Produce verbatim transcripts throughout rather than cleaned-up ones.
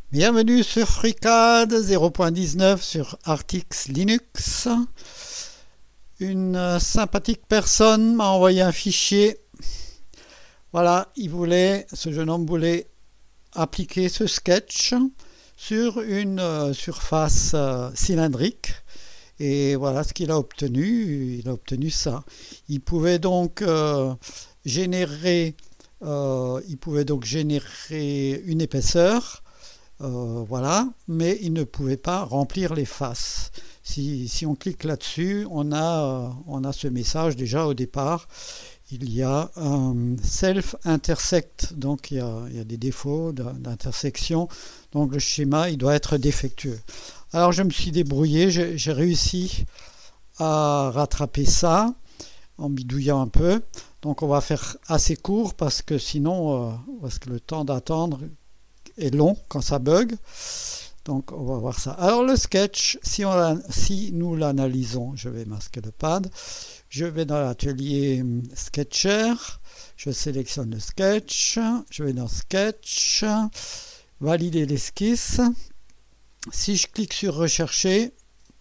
Bienvenue sur FreeCAD zéro point dix-neuf sur Artix Linux. Une euh, sympathique personne m'a envoyé un fichier. Voilà, il voulait, ce jeune homme voulait appliquer ce sketch sur une euh, surface euh, cylindrique. Et voilà ce qu'il a obtenu. Il a obtenu ça. Il pouvait donc euh, générer, euh, il pouvait donc générer une épaisseur. Euh, voilà, mais il ne pouvait pas remplir les faces. Si, si on clique là-dessus, on a, euh, on a ce message déjà au départ. Il y a un self-intersect, donc il y, a, il y a des défauts d'intersection. Donc le schéma, il doit être défectueux. Alors je me suis débrouillé, j'ai réussi à rattraper ça en bidouillant un peu. Donc on va faire assez court parce que sinon, euh, parce que le temps d'attendre est long quand ça bug. Donc on va voir ça. Alors le sketch, si, on, si nous l'analysons, je vais masquer le pad, je vais dans l'atelier Sketcher, je sélectionne le sketch, je vais dans Sketch, valider l'esquisse. Si je clique sur rechercher,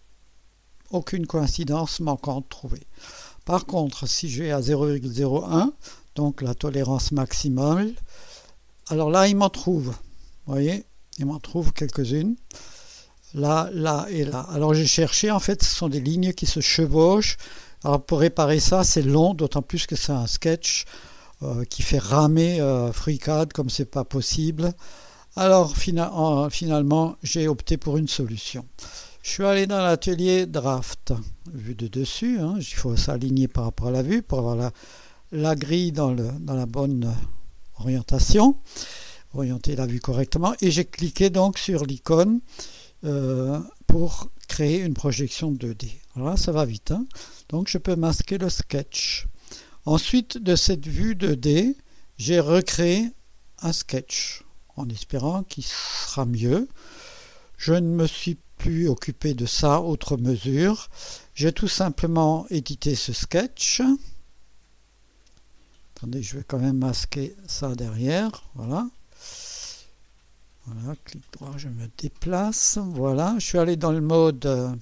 aucune coïncidence manquante trouvée. Par contre, si je vais à zéro virgule zéro un, donc la tolérance maximale, alors là il m'en trouve. Vous voyez, il m'en trouve quelques-unes. Là, là et là. Alors j'ai cherché, en fait, ce sont des lignes qui se chevauchent. Alors pour réparer ça, c'est long, d'autant plus que c'est un sketch euh, qui fait ramer euh, FreeCAD comme c'est pas possible. Alors fina en, finalement, j'ai opté pour une solution. Je suis allé dans l'atelier Draft, vue de dessus. Hein, il faut s'aligner par rapport à la vue pour avoir la, la grille dans, le, dans la bonne orientation. Orienter la vue correctement, et j'ai cliqué donc sur l'icône euh, pour créer une projection deux D. Alors là, ça va vite, hein. Donc je peux masquer le sketch. Ensuite de cette vue deux D, j'ai recréé un sketch en espérant qu'il sera mieux. Je ne me suis plus occupé de ça autre mesure. J'ai tout simplement édité ce sketch. Attendez, je vais quand même masquer ça derrière. Voilà. Voilà, clic droit, je me déplace. Voilà, je suis allé dans le mode euh,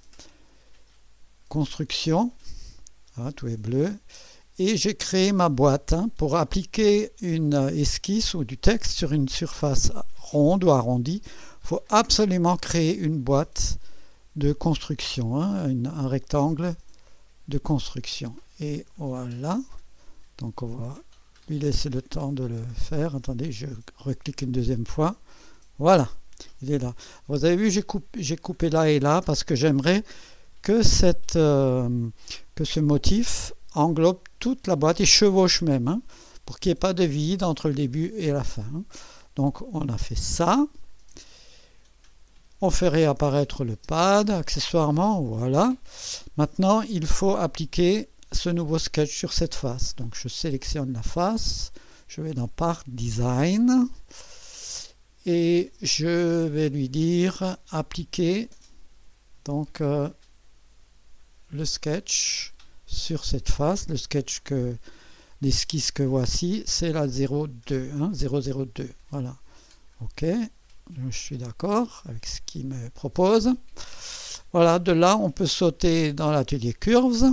construction. Voilà, tout est bleu. Et j'ai créé ma boîte hein, pour appliquer une esquisse ou du texte sur une surface ronde ou arrondie. Il faut absolument créer une boîte de construction, hein, une, un rectangle de construction. Et voilà. Donc on va lui laisser le temps de le faire. Attendez, je reclique une deuxième fois. Voilà, il est là. Vous avez vu, j'ai coupé, coupé là et là parce que j'aimerais que, cette, euh, que ce motif englobe toute la boîte et chevauche même, hein, pour qu'il n'y ait pas de vide entre le début et la fin. Donc on a fait ça. On fait réapparaître le pad accessoirement, voilà. Maintenant, il faut appliquer ce nouveau sketch sur cette face. Donc je sélectionne la face, je vais dans Part Design. Et je vais lui dire appliquer donc euh, le sketch sur cette face. Le sketch que l'esquisse que voici, c'est la zéro deux, hein, zéro zéro deux. Voilà. Ok, je suis d'accord avec ce qu'il me propose. Voilà, de là, on peut sauter dans l'atelier Curves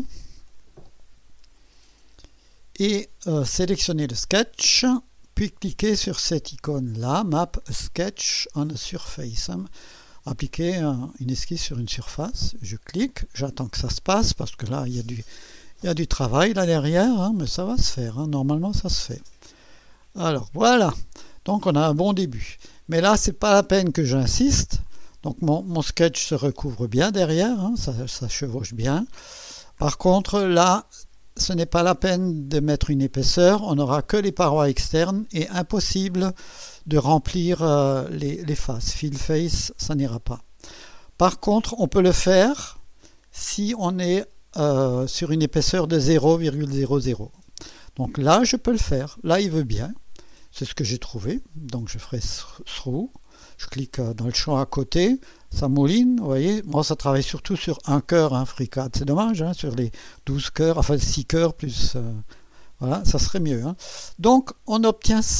et euh, sélectionner le sketch. Puis cliquer sur cette icône-là, Map a Sketch on a Surface. Appliquer un, une esquisse sur une surface. Je clique, j'attends que ça se passe parce que là, il y a du, il y a du travail là derrière, hein, mais ça va se faire. Hein, normalement, ça se fait. Alors, voilà. Donc, on a un bon début. Mais là, c'est pas la peine que j'insiste. Donc, mon, mon sketch se recouvre bien derrière. Hein, ça, ça chevauche bien. Par contre, là, ce n'est pas la peine de mettre une épaisseur, on n'aura que les parois externes et impossible de remplir euh, les, les faces. Fill face, ça n'ira pas. Par contre, on peut le faire si on est euh, sur une épaisseur de zéro virgule zéro zéro. Donc là, je peux le faire. Là, il veut bien. C'est ce que j'ai trouvé. Donc je ferai through. Je clique dans le champ à côté, ça mouline, vous voyez. Moi, ça travaille surtout sur un cœur, hein, FreeCAD. C'est dommage, hein, sur les douze cœurs, enfin six cœurs plus... Euh, voilà, ça serait mieux. Hein. Donc, on obtient ça.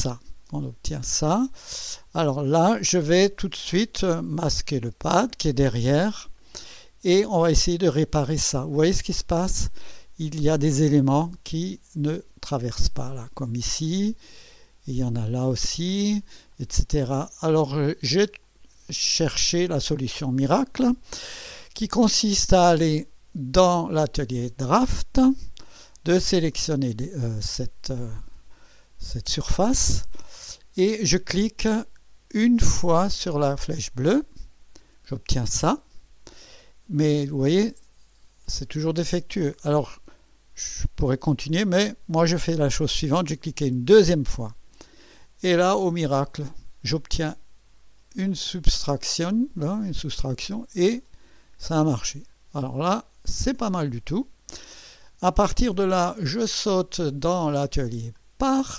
on obtient ça. Alors là, je vais tout de suite masquer le pad qui est derrière et on va essayer de réparer ça. Vous voyez ce qui se passe? Il y a des éléments qui ne traversent pas là, comme ici. Il y en a là aussi, et cetera. Alors j'ai cherché la solution miracle qui consiste à aller dans l'atelier draft, de sélectionner euh, cette, euh, cette surface et je clique une fois sur la flèche bleue, j'obtiens ça, mais vous voyez c'est toujours défectueux. Alors je pourrais continuer, mais moi je fais la chose suivante, j'ai cliqué une deuxième fois et là au miracle j'obtiens une subtraction, là, une soustraction et ça a marché. Alors là c'est pas mal du tout. À partir de là, je saute dans l'atelier Part,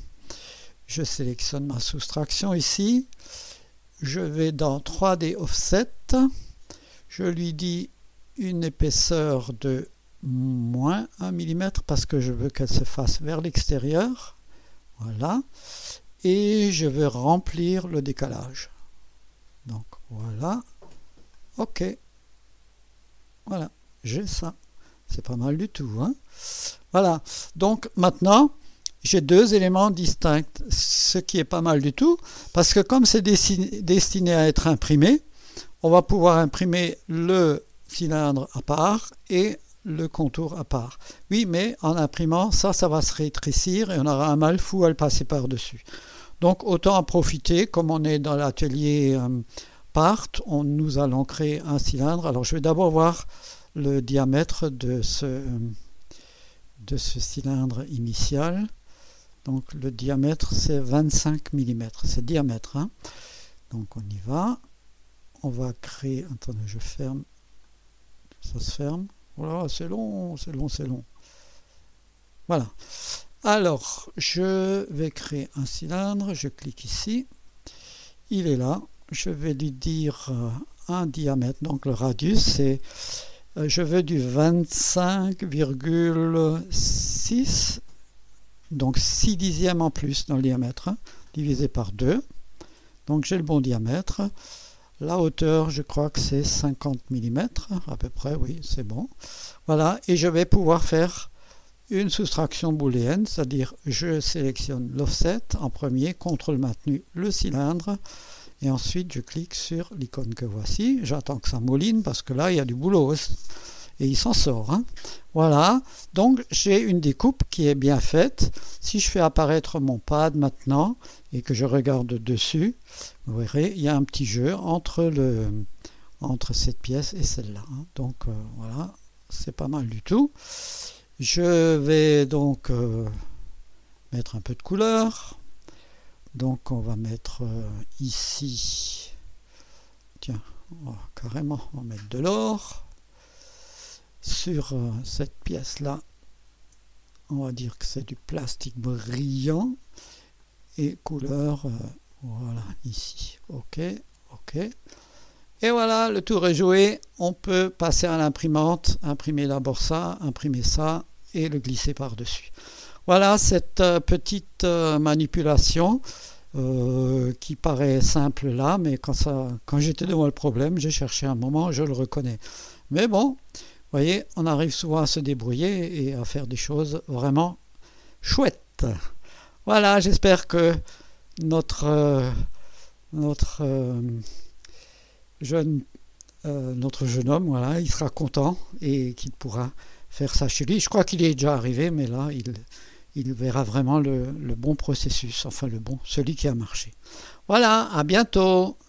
je sélectionne ma soustraction ici, je vais dans trois D Offset, je lui dis une épaisseur de moins un millimètre parce que je veux qu'elle se fasse vers l'extérieur, voilà, et je vais remplir le décalage. Donc voilà, ok, voilà, j'ai ça. C'est pas mal du tout. Hein? Voilà. Donc maintenant, j'ai deux éléments distincts. Ce qui est pas mal du tout. Parce que comme c'est destiné à être imprimé, on va pouvoir imprimer le cylindre à part et le contour à part. Oui, mais en imprimant, ça, ça va se rétrécir et on aura un mal fou à le passer par-dessus. Donc autant en profiter. Comme on est dans l'atelier euh, Part, on, nous allons créer un cylindre. Alors je vais d'abord voir le diamètre de ce, de ce cylindre initial. Donc le diamètre c'est vingt-cinq millimètres, c'est diamètre. Hein. Donc on y va. On va créer, attendez, je ferme, ça se ferme. Voilà, c'est long, c'est long, c'est long. Voilà. Alors je vais créer un cylindre, je clique ici. Il est là. Je vais lui dire un diamètre, donc le radius c'est je veux du vingt-cinq virgule six, donc six dixièmes en plus dans le diamètre, hein, divisé par deux. Donc j'ai le bon diamètre. La hauteur, je crois que c'est cinquante millimètres, à peu près, oui, c'est bon. Voilà, et je vais pouvoir faire une soustraction booléenne, c'est-à-dire je sélectionne l'offset en premier, contrôle maintenu le cylindre, et ensuite je clique sur l'icône que voici, j'attends que ça mouline parce que là il y a du boulot et il s'en sort. Hein. Voilà, donc j'ai une découpe qui est bien faite. Si je fais apparaître mon pad maintenant et que je regarde dessus, vous verrez, il y a un petit jeu entre, le, entre cette pièce et celle-là. Hein. Donc euh, voilà, c'est pas mal du tout. Je vais donc euh, mettre un peu de couleur. Donc on va mettre euh, ici, tiens, on va carrément on va mettre de l'or. Sur euh, cette pièce-là, on va dire que c'est du plastique brillant. Et couleur, euh, voilà, ici. Ok, ok. Et voilà, le tour est joué. On peut passer à l'imprimante, imprimer d'abord ça, imprimer ça et le glisser par-dessus. Voilà cette euh, petite euh, manipulation euh, qui paraît simple là, mais quand, ça, quand j'étais devant le problème, j'ai cherché un moment, je le reconnais. Mais bon, vous voyez, on arrive souvent à se débrouiller et à faire des choses vraiment chouettes. Voilà, j'espère que notre, euh, notre, euh, jeune, euh, notre jeune homme, voilà, il sera content et qu'il pourra faire ça chez lui. Je crois qu'il est déjà arrivé, mais là, il... il verra vraiment le, le bon processus, enfin le bon, celui qui a marché. Voilà, à bientôt.